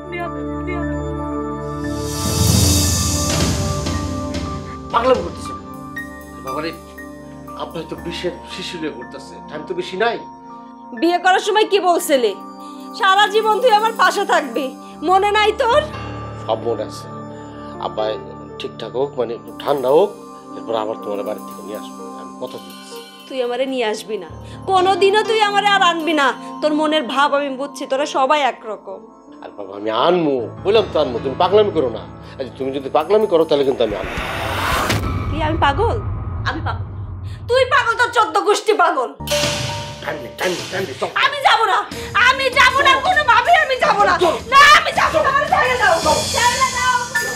পাগলামি করতেছে বাবারে। আপনার তো বিষের শিশু নিয়ে করতেছে, টাইম তো বেশি নাই। বিয়ে করার সময় কি বলছিলি? সারা জীবন তুই আমার পাশে থাকবি, মনে নাই তোর? সব মনে আছে। আব্বা ঠিকঠাক হোক, মানে একটু ঠান্ডা হোক, এরপর আবার তোমার বাড়ি থেকে নিয়ে আসবো, আমি কথা দিচ্ছি। তুই আমারে নিয়ে আসবি না, কোনোদিনও তুই আমারে আর আনবি না। তোর মনের ভাব আমি বুঝছি, তোরা সবাই একরকম। আর বাবা আমি আনবো, বললাম তো আনবো, তুমি পাগলামি করো না। আচ্ছা তুমি যদি পাগলামি করো তাহলে কিন্তু আমি আনবো। তুই আমি পাগল? আমি পাগল? তুই পাগল, তোর 14 গোষ্ঠী পাগল। আমি যাব না, আমি যাব না, কোনোভাবে আমি যাব না। না আমি যাব না, আমার ছেড়ে দাও, ছেড়ে দাও।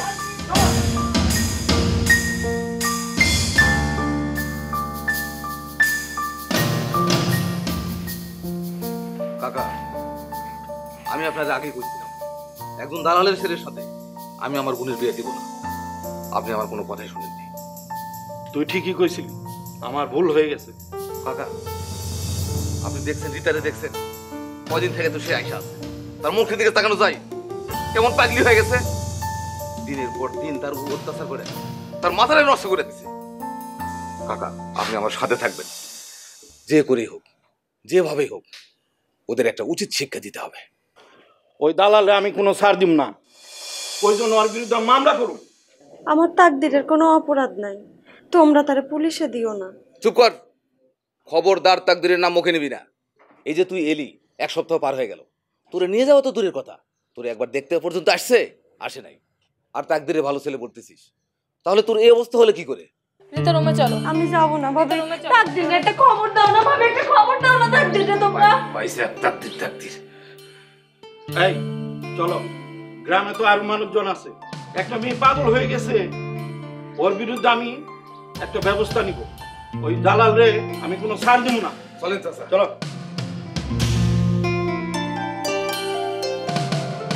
কাকা, আমি আপনার আগে কইছিলাম একজন দালালের ছেলের সাথে আমি আমার বোনের বিয়ে দিব না। আপনি আমার কোনো কথাই শুনেননি। তুই ঠিকই কইছিলি, আমার ভুল হয়ে গেছে। কাকা, আপনি দেখছেন রিতারে, দেখছেন কয়দিন থেকে তো সে আইসা আছে, তার মুখের দিকে তাকানো যায়, কেমন পাগলি হয়ে গেছে। দিনের পর দিন তার উপর অত্যাচার করে তার মাথাটাই নষ্ট করে দিছে। কাকা, আপনি আমার সাথে থাকবেন, যে করেই হোক, যেভাবেই হোক, ওদের একটা উচিত শিক্ষা দিতে হবে। ওই দালালে আমি কোনো ছাড় দিব না, ওই জন্য ওর বিরুদ্ধে মামলা করুন। আমার তাকদীরের কোনো অপরাধ নাই, তোমরা তারে পুলিশে দিও না। চুপ কর, খবরদার তাকদীরের নাম মুখে নিবি না। এই যে তুই এলি, 1 সপ্তাহ পার হয়ে গেল, তোরে নিয়ে যাওয়া তো দূরের কথা, তোরে একবার দেখতে পর্যন্ত আসে নাই। আর তাকদীরের ভালো ছেলে পড়তেছিস, তাহলে তোর এই অবস্থা হলে কি করে? রিতা রুমে চলো। আমি যাব না ভাবে, তাকদীরের একটা খবর দাও না ভাবে, একটা খবর দাও না তাকদীরকে তোমরা। পয়সা তাকদীর। এই চলো, গ্রামে তো আরো মানুষজন আছে, একটা মেয়ে পাগল হয়ে গেছে, ওর বিরুদ্ধে আমি একটা ব্যবস্থা নিব। ওই দালাল রে আমি কোনো ছাড় দিব না। চলেন চাচা। চলো।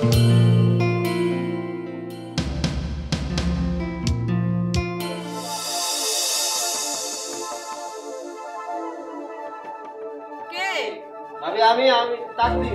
আমি আমি আমি তাকবীর।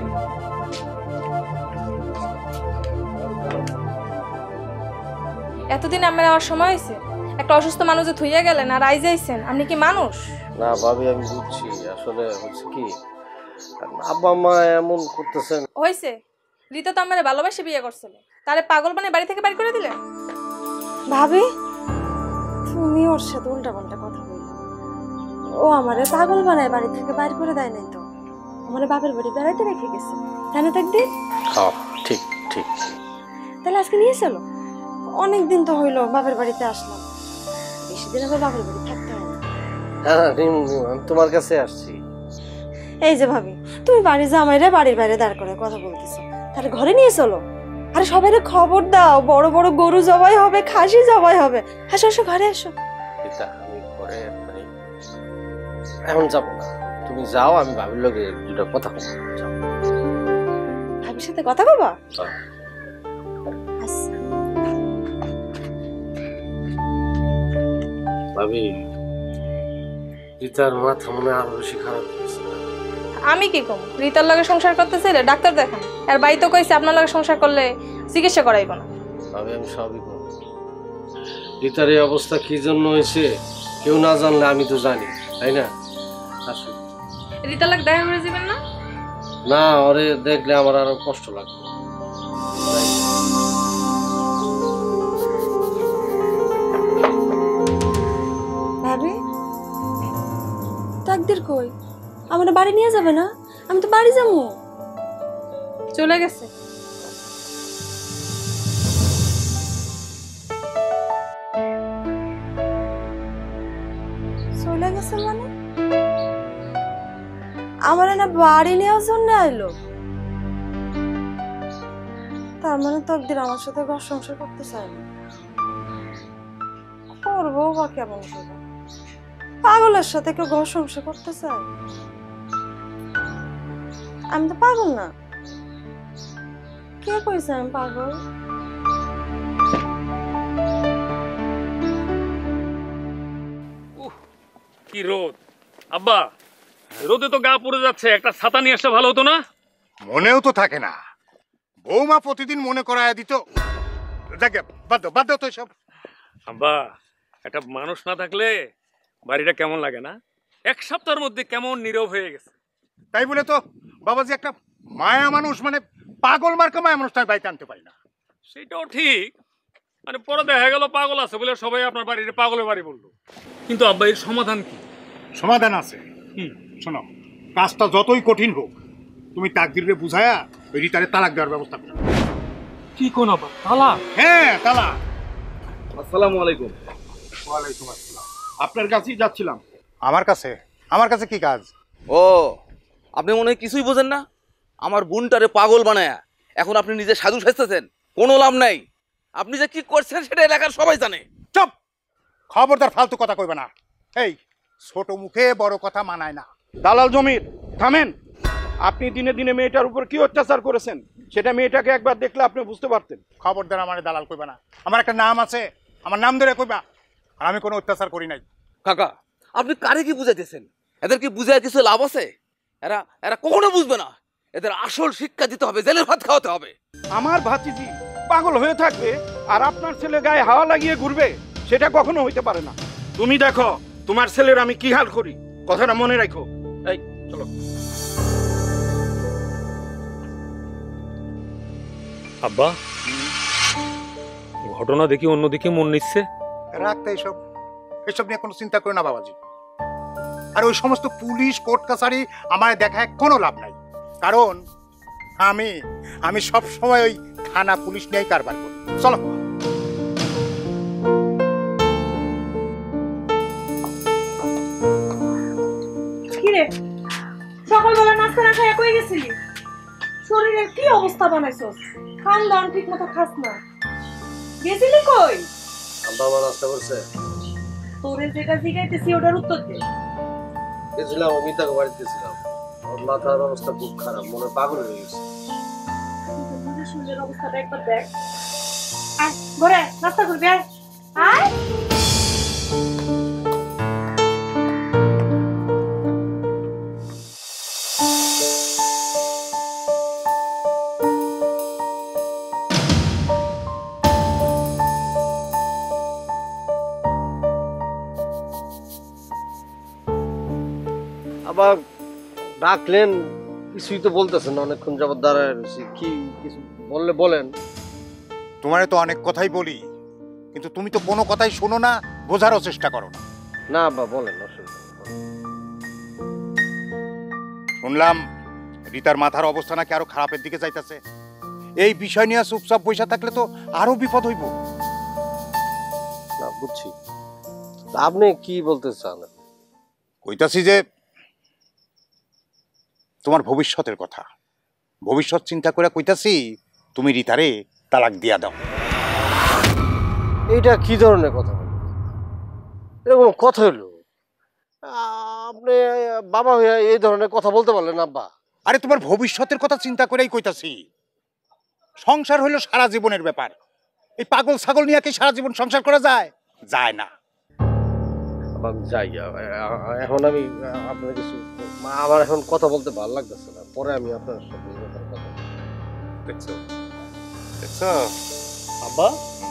এতদিন আমার আমার সময় হয়েছে, একটা অসুস্থ মানুষ যে থুইয়া গেলেন আর আইজ আইছেন, আপনি কি মানুষ? না ভাবি আমি বুঝছি, আসলে হচ্ছে কি আব্বা মা এমন করতেছেন। হয়েছে, রিতা তো আমার ভালোবাসে বিয়ে করছিল, তাহলে পাগল বানিয়ে বাড়ি থেকে বাড়ি করে দিলেন? ভাবি তুমি ওর সাথে উল্টা পাল্টা কথা বললে। ও আমারে পাগল বানায় বাড়ি থেকে বাইর করে দেয় নাই তো, আমার বাপের বাড়ি বেড়াইতে রেখে গেছে, তাই না? একদিন ঠিক ঠিক। তাহলে আজকে নিয়ে চলো, অনেকদিন তো হইলো বাপের বাড়িতে আসলাম, বেশি দিন আবার বাপের বাড়ি থাকতে হয় না। হ্যাঁ রিমু, আমি তোমার কাছে আসছি। এই যে ভাবি, তুমি বাড়ি জামাইরে বাড়ির বাইরে দাঁড় করে কথা বলতেছো, তাহলে ঘরে নিয়ে চলো। আরে সবাইরে খবর দাও, বড় বড় গরু জবাই হবে, খাসি জবাই হবে। আসো আসো, ঘরে আসো। পিতা আমি ঘরে মানে এখন যাবো না, তুমি যাও, আমি ভাবির লগে দুটো কথা বলবো। যাও। ভাবির সাথে কথা বলবা? আচ্ছা। ভাবি রিতার মাথা মনে আরো বেশি খারাপ হয়েছে। আমি কি কম, রিতার লগে সংসার করতে চাইলে ডাক্তার দেখান, আর বাড়ি তো কইছে আপনার লগে সংসার করলে চিকিৎসা করাইব না। ভাবি আমি সবই করবো, রিতার এই অবস্থা কি জন্য হয়েছে কেউ না জানলে আমি তো জানি, তাই না? আসুন। রিতার লগে দেখা করে যাবেন না? না, ওরে দেখলে আমার আরো কষ্ট লাগবে। ভাবি তাকদির কই? আমার বাড়ি নিয়ে যাবে না? আমি তো বাড়ি যাবো। চলে গেছে। চলে গেছে মানে? আমার না বাড়ি নেওয়ার জন্য আইলো? তার মানে তকদির আমার সাথে ঘর সংসার করতে চায় না। করবো বা কেমন করে? পাগলের সাথে কেউ ঘর সংসার করতে চায়? আমি তো পাগল না। কে কইছে আমি পাগল? কি রোদ আব্বা, রোদে তো গা পড়ে যাচ্ছে, একটা ছাতা নিয়ে আসলে ভালো হতো না? মনেও তো থাকে না, বৌমা প্রতিদিন মনে করায় দিত। দেখে বাদ দাও তো সব। আব্বা, একটা মানুষ না থাকলে বাড়িটা কেমন লাগে না? এক সপ্তাহের মধ্যে কেমন নীরব হয়ে গেছে। তাই বলে তো বাবাজি একটা মায়া মানুষ, মানে পাগল মার্কা মায়া মানুষ তাই বাড়িতে আনতে পারি না। সেটাও ঠিক, মানে পরে দেখা গেল পাগল আছে বলে সবাই আপনার বাড়িতে পাগলের বাড়ি বললো। কিন্তু আব্বা এর সমাধান কি? সমাধান আছে। শোনো, কাজটা যতই কঠিন হোক, তুমি তাকদিরে বুঝায়া ওই রিতারে তালাক দেওয়ার ব্যবস্থা করো। কি কোন আবার তালাক? হ্যাঁ তালাক। আসসালামু আলাইকুম। ওয়ালাইকুম আসসালাম। আপনার কাছেই যাচ্ছিলাম। আমার কাছে কি কাজ? ও, আপনি মনে হয় কিছুই বোঝেন না। আমার বোনটারে পাগল বানায়া এখন আপনি নিজে সাধু সাজতেছেন, কোনো লাভ নাই। আপনি যে কি করছেন সেটা এলাকার সবাই জানে। চুপ, খবরদার ফালতু কথা কইবে না। এই ছোট মুখে বড় কথা মানায় না। দালাল জমির, থামেন। আপনি দিনে দিনে মেয়েটার উপর কি অত্যাচার করেছেন সেটা মেয়েটাকে একবার দেখলে আপনি বুঝতে পারতেন। খবরদার আমার দালাল কইবে না। আমার একটা নাম আছে, আমার নাম ধরে কইবা। আর আমি কোনো অত্যাচার করি নাই। কাকা, আপনি কারে কি বুঝাইতেছেন? এদের কি বুঝায় কিছু লাভ আছে? এরা এরা কখনো বুঝবে না। এদের আসল শিক্ষা দিতে হবে, জেলের ভাত খাওয়াতে হবে। আমার ভাতিজি পাগল হয়ে থাকবে আর আপনার ছেলে গায়ে হাওয়া লাগিয়ে ঘুরবে, সেটা কখনো হইতে পারে না। তুমি দেখো তোমার ছেলের আমি কি হাল করি, কথাটা মনে রাখো। এই চলো। আব্বা, ঘটনা দেখি অন্যদিকে মন নিচ্ছে। রাখতে এসব নিয়ে কোনো চিন্তা করো না বাবাজি। আর ওই সমস্ত পুলিশ কোর্ট কাছারি আমার দেখায় কোনো লাভ নাই, কারণ আমি সব সময় ওই থানা পুলিশ নিয়েই কারবার করি। চলো। কিরে সকালবেলা নাস্তা না খাই কই গেছিলি? শরীরের কি অবস্থা বানাইছস? খান দান ঠিক মতো খাস না। গেছিলি কই? বাবা নাস্তা করছে। তোরে যেটা জিগাইতেছি ওটার উত্তর দে। গেছিলাম, অমিতাকে বাড়িতে গেছিলাম। ওর মাথার অবস্থা খুব খারাপ, মনে পাগল হয়ে গেছে। শরীরের অবস্থাটা একবার দেখ। আয় ঘরে নাস্তা করবি, আয় আয়। আবার ডাকলেন, কিছুই তো বলতেছেন না, অনেকক্ষণ যাবত দাঁড়ায় রয়েছি। কি কিছু বললে বলেন। তোমারে তো অনেক কথাই বলি, কিন্তু তুমি তো কোনো কথাই শোনো না, বোঝারও চেষ্টা করো না। না আব্বা বলেন, অসুবিধা নেই, বলেন। শুনলাম রিতার মাথার অবস্থা নাকি আরো খারাপের দিকে যাইতেছে। এই বিষয় নিয়ে চুপচাপ বসে থাকলে তো আরো বিপদ হইব। না বুঝছি, তা আপনি কি বলতে চান? কইতাছি যে তোমার ভবিষ্যতের কথা, ভবিষ্যৎ চিন্তা করে কইতাছি তুমি রিতারে তালাক দিয়া দাও। এইটা কি ধরনের কথা বললেন? এরকম কথা হলো? আপনি বাবা হইয়া এই ধরনের কথা বলতে পারলেন আব্বা? আরে তোমার ভবিষ্যতের কথা চিন্তা করেই কইতাছি। সংসার হইলো সারা জীবনের ব্যাপার। এই পাগল ছাগল নিয়ে কি সারা জীবন সংসার করা যায়? যায় না। যাই, এখন আমি আপনার কিছু, আমার এখন কথা বলতে ভালো লাগতেছে না, পরে আমি আপনার সাথে এই ব্যাপারে কথা বলবো। দেখছো দেখছো আব্বা,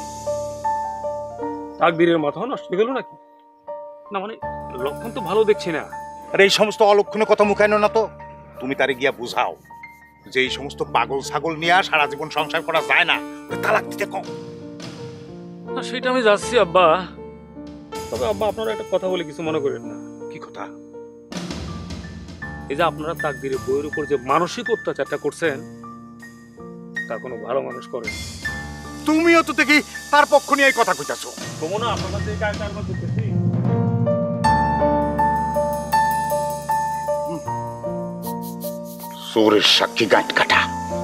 তাকদীরের মাথা নষ্ট হয়ে গেল নাকি? না মানে লক্ষণ তো ভালো দেখছি না। আরে এই সমস্ত অলক্ষণে কথা মুখায় না তো, তুমি তারে গিয়া বুঝাও যে এই সমস্ত পাগল ছাগল নিয়ে সারা জীবন সংসার করা যায় না, তালাক দিতে কম। না সেটা আমি যাচ্ছি আব্বা, তবে আব্বা আপনারা একটা কথা বলে কিছু মনে করেন না। কি কথা? এই যে আপনারা তাকদীরের বইয়ের উপর যে মানসিক অত্যাচারটা করছেন, তা কোনো ভালো মানুষ করে। তুমিও তো দেখি তার পক্ষ নিয়ে এই কথা কইতাছো। তবু না আপনারা যে কাজটা করতেছি, চোরের সাক্ষী গাঁট কাটা।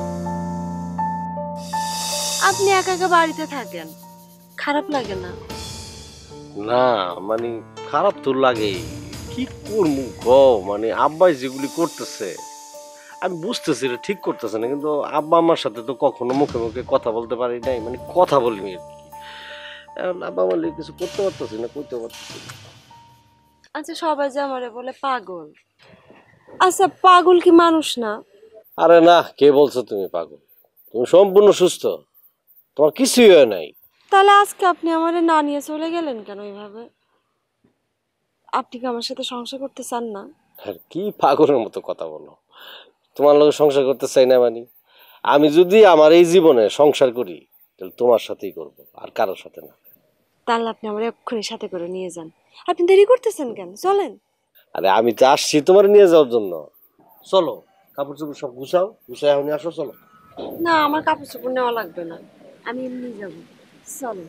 আপনি একা একা বাড়িতে থাকেন, খারাপ লাগে না? না মানে খারাপ তো লাগে, কি করবো গো, মানে আব্বাই যেগুলি করতেছে আমি বুঝতেছি এটা ঠিক করতেছে না, কিন্তু আব্বা আমার সাথে তো কখনো মুখে মুখে কথা বলতে পারি নাই, মানে কথা বলিনি আর কি। এখন আব্বা আমার লিগে কিছু করতে পারতেছি না, করতে পারতেছি না। আচ্ছা সবাই যে আমারে বলে পাগল, আচ্ছা পাগল কি মানুষ না? আরে না, কে বলছো তুমি পাগল? তুমি সম্পূর্ণ সুস্থ, তোমার কিছুই হয় নাই। তাহলে আজকে আপনি আমারে না নিয়ে চলে গেলেন কেন এইভাবে? আপনি কি আমার সাথে সংসার করতে চান না? আর কি পাগলের মতো কথা বলো? তোমার লগে সংসার করতে চাই না মানে? আমি যদি আমার এই জীবনে সংসার করি তাহলে তোমার সাথেই করব, আর কারোর সাথে না। তাহলে আপনি আমার এক্ষুনি সাথে করে নিয়ে যান। আপনি দেরি করতেছেন কেন? চলেন। আরে আমি তো আসছি তোমার নিয়ে যাওয়ার জন্য। চলো, কাপড় চোপড় সব গুছাও, গুছাই এখন আসো, চলো। না আমার কাপড় চোপড় নেওয়া লাগবে না, আমি এমনি যাব। চলেন।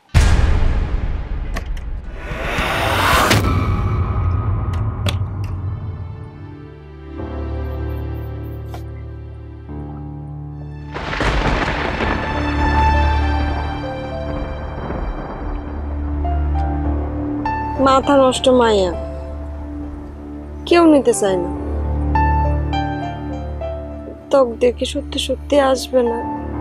মাথা নষ্ট মায়া, কেউ নিতে চায় না। ত্বক দেখে সত্যি সত্যি আসবে না।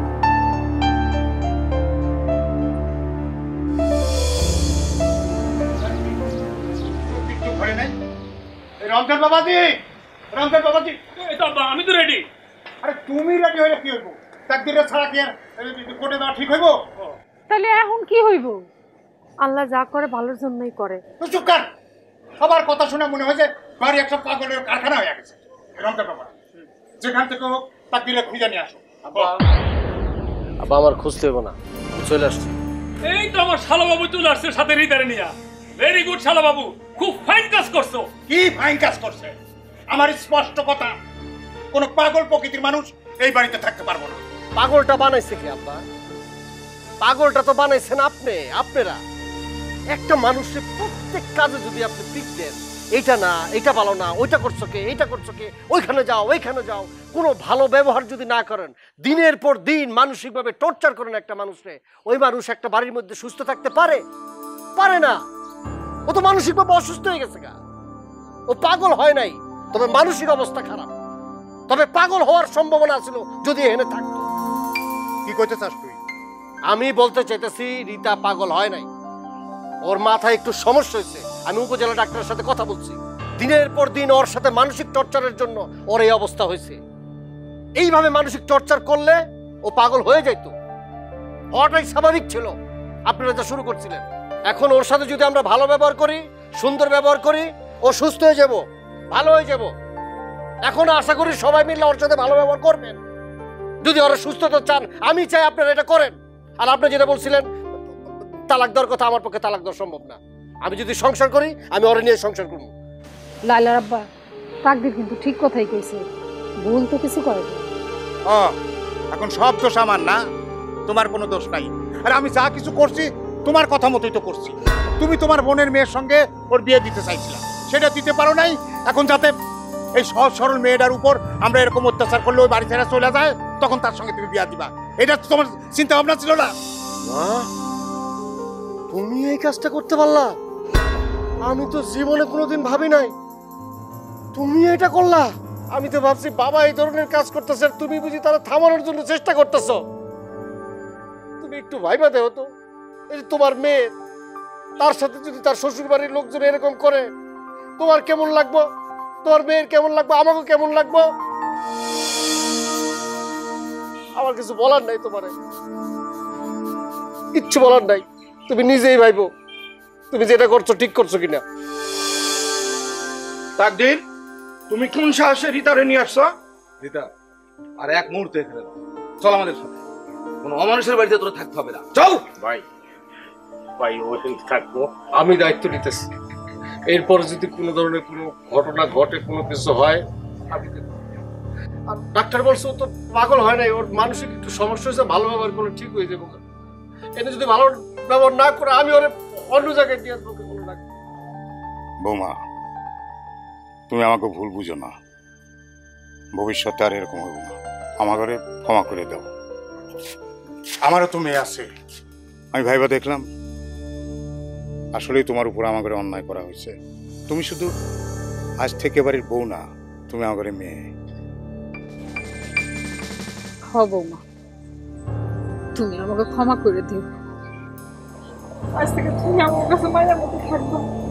রমজান বাবাজি, রমজান বাবাজি, এই তো আব্বা, আমি তো রেডি। আরে তুমি রেডি হইলে কি হইব? তাকদীরের ছাড়া কি আর কোটে দেওয়া ঠিক হইব? তাহলে এখন কি হইব? আল্লাহ যা করে ভালোর জন্যই করে। তুই চুপ কর। সবার কথা শুনে মনে হয় যে বাড়ি একটা পাগলের কারখানা হয়ে গেছে। রমজান বাবা, যেখান থেকে হোক তাকদীরের খুঁজে নিয়ে আসো। আব্বা আমার খুঁজতে হবে না, চলে আসছি। এই তো আমার শালা বাবু চলে আসছে সাথে রিতারে নিয়া। ভেরি গুড শালা বাবু, খুব ফাইন কাজ করছো। কি ফাইন কাজ করছে? আমার স্পষ্ট কথা, কোন পাগল প্রকৃতির মানুষ এই বাড়িতে থাকতে পারবো না। পাগলটা বানাইছে কি আব্বা? পাগলটা তো বানাইছেন আপনি, আপনারা। একটা মানুষের প্রত্যেক কাজে যদি আপনি পিক দেন, এইটা না, এইটা ভালো না, ওইটা করছো কে, এইটা করছো কে, ওইখানে যাও, ওইখানে যাও, কোনো ভালো ব্যবহার যদি না করেন, দিনের পর দিন মানসিকভাবে টর্চার করেন একটা মানুষকে, ওই মানুষ একটা বাড়ির মধ্যে সুস্থ থাকতে পারে? পারে না। ও তো মানসিকভাবে অসুস্থ হয়ে গেছে গা। ও পাগল হয় নাই, তবে মানসিক অবস্থা খারাপ। তবে পাগল হওয়ার সম্ভাবনা ছিল যদি এখানে থাকতো। কইতে চাস তুই? আমি বলতে চাইতেছি রীতা পাগল হয় নাই, ওর মাথায় একটু সমস্যা হয়েছে। আমি উপজেলা ডাক্তারের সাথে কথা বলছি, দিনের পর দিন ওর সাথে মানসিক টর্চারের জন্য ওর এই অবস্থা হয়েছে। এইভাবে মানসিক টর্চার করলে ও পাগল হয়ে যাইতো, হওয়াটাই স্বাভাবিক ছিল। আপনারা যা শুরু করছিলেন, এখন ওর সাথে যদি আমরা ভালো ব্যবহার করি, সুন্দর ব্যবহার করি, ও সুস্থ হয়ে যাব, ভালো হয়ে যাব। এখন আশা করি সবাই মিলে ওর সাথে ভালো ব্যবহার করবেন। যদি ওরা সুস্থতা চান, আমি চাই আপনারা এটা করেন। আর আপনি যেটা বলছিলেন তালাক দেওয়ার কথা, আমার পক্ষে তালাক দেওয়া সম্ভব না। আমি যদি সংসার করি, আমি ওরা নিয়ে সংসার করবো। লাইলার আব্বা তাকদির কিন্তু ঠিক কথাই কইছে, ভুল তো কিছু করে না। ও এখন সব দোষ আমার না, তোমার কোনো দোষ নাই। আর আমি যা কিছু করছি তোমার কথা মতোই তো করছি। তুমি তোমার বোনের মেয়ের সঙ্গে ওর বিয়ে দিতে চাইছিলা, সেটা দিতে পারো নাই। এখন যাতে এই সহজ সরল মেয়েটার উপর আমরা এরকম অত্যাচার করলে ওই বাড়ি ছেড়ে চলে যায়, তখন তার সঙ্গে তুমি বিয়ে দিবা, এটা তো তোমার চিন্তা ভাবনা ছিল না? মা, তুমি এই কাজটা করতে পারলা? আমি তো জীবনে কোনোদিন ভাবি নাই তুমি এটা করলা। আমি তো ভাবছি বাবা এই ধরনের কাজ করতেছে, তুমি বুঝি তারা থামানোর জন্য চেষ্টা করতেছো। তুমি একটু ভাইবা দেও তো, এই যে তোমার মেয়ে, তার সাথে যদি তার শ্বশুর বাড়ির লোকজন এরকম করে, তোমার কেমন লাগবো? তোমার মেয়ের কেমন লাগবো? আমাকে কেমন লাগবো? আমার কিছু বলার নাই, তোমার কিচ্ছু বলার নাই। তুমি নিজেই ভাইবো তুমি যেটা করছো ঠিক করছো কিনা। তাকদীর, তুমি কোন সাহসে রিতারে নিয়ে আসছো? রিতা, আর এক মুহূর্তে এখানে না। চল আমাদের সাথে, কোনো অমানুষের বাড়িতে তোরা থাকতে হবে না। চল ভাই, ভাই ওখানে থাকবো। আমি দায়িত্ব নিতেছি, এরপর যদি কোনো ধরনের কোনো ঘটনা ঘটে, কোনো কিছু হয়, আমি দেখবো। আর ডাক্তার বলছে ও তো পাগল হয় নাই, ওর মানসিক একটু সমস্যা হয়েছে, ভালো ব্যবহার করলে ঠিক হয়ে যাবো। এনে যদি ভালো ব্যবহার না করে আমি ওর অন্য জায়গায় দিয়ে আসবো। বৌমা, তুমি আমাকে ভুল বুঝো না, ভবিষ্যতে আর এরকম হইব না। আমার ঘরে ক্ষমা করে দাও। আমারও তো মেয়ে আছে, আমি ভাইবা দেখলাম আসলেই তোমার উপর আমার ঘরে অন্যায় করা হয়েছে। তুমি শুধু আজ থেকে বাড়ির বউ না, তুমি আমার ঘরে মেয়ে। হ বৌমা, তুমি আমাকে ক্ষমা করে দিও। আজ থেকে তুমি আমার কাছে মায়ের মতো থাকবো।